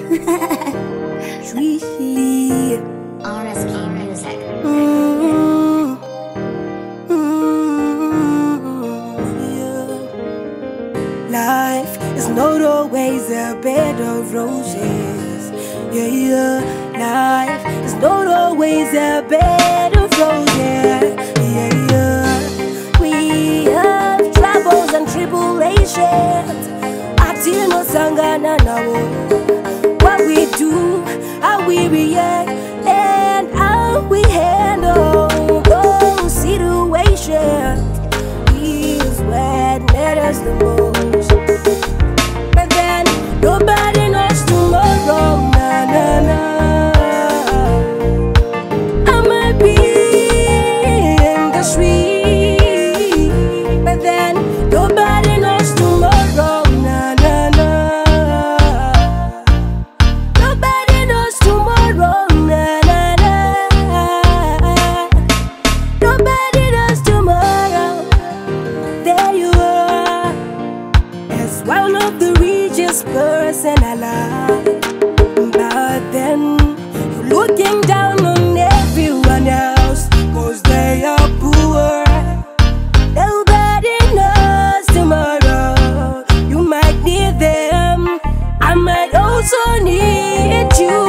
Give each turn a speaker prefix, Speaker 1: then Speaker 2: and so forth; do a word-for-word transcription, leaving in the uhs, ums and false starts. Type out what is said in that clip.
Speaker 1: Sweetly.
Speaker 2: R S K Music.
Speaker 1: Mm-hmm. Yeah. Life is not always a bed of roses. Yeah, yeah. Life is not always a bed of roses. Yeah, yeah. We have troubles and tribulations. Atino sangana nawo. What we do, how we react, and how we handle those situations is what matters the most. But then nobody knows tomorrow. Na na na. I might be in the street, but then nobody knows tomorrow. Na na na. Nobody knows tomorrow. Na na na. Nobody knows tomorrow. There you are, as one of the richest person alive. But then you're looking down on everyone else, cause they are poor. Nobody knows tomorrow. You might need them, I might also need you.